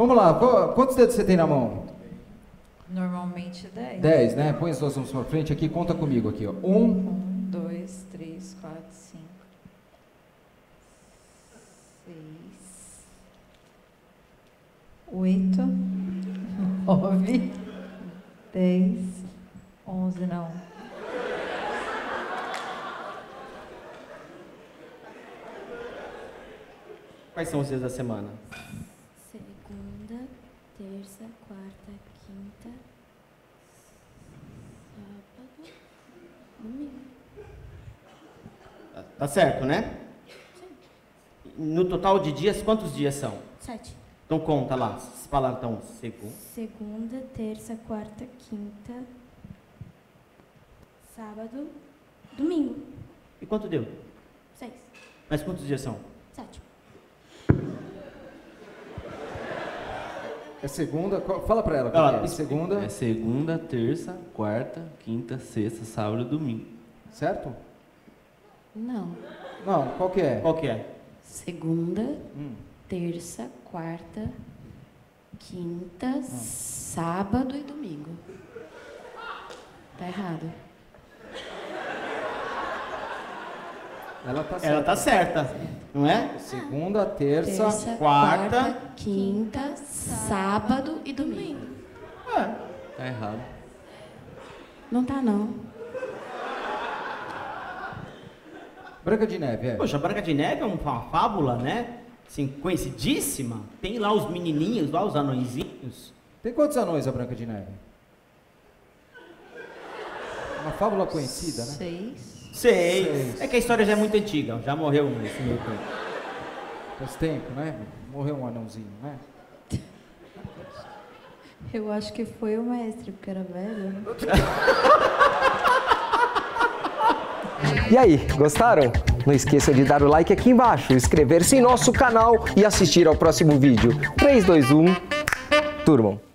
Vamos lá, quantos dedos você tem na mão? Normalmente 10. 10, né? Põe as duas mãos pra frente aqui, conta comigo aqui, ó. 1, 2, 3, 4, 5, 6, 8, 9, 10, 11, não. Quais são os dias da semana? Segunda, terça, quarta, quinta, sábado, domingo. Tá certo, né? Sim. No total de dias, quantos dias são? 7. Então conta lá, as palavras estão Segunda, terça, quarta, quinta, sábado, domingo. E quanto deu? 6. Mas quantos dias são? 7. É segunda, fala pra ela. Ah, é segunda. É segunda, terça, quarta, quinta, sexta, sábado e domingo. Certo? Não. Não, qual que é? Qual que é? Segunda, terça, quarta, quinta, sábado e domingo. Tá errado. Ela tá certa. Não é? Segunda, terça, quarta, quinta, sábado e domingo. Tá errado. Não tá, não. Branca de Neve, é. Poxa, Branca de Neve é uma fábula, né? Assim, conhecidíssima. Tem lá os menininhos, lá os anõezinhos. Tem quantos anões a Branca de Neve? Uma fábula conhecida, né? 6. 6. É que a história já é muito antiga, já morreu esse meio tempo. Faz tempo, né? Morreu um anãozinho, né? Eu acho que foi o mestre, porque era velho, né? E aí, gostaram? Não esqueça de dar o like aqui embaixo, inscrever-se em nosso canal e assistir ao próximo vídeo. 3, 2, 1, turmam!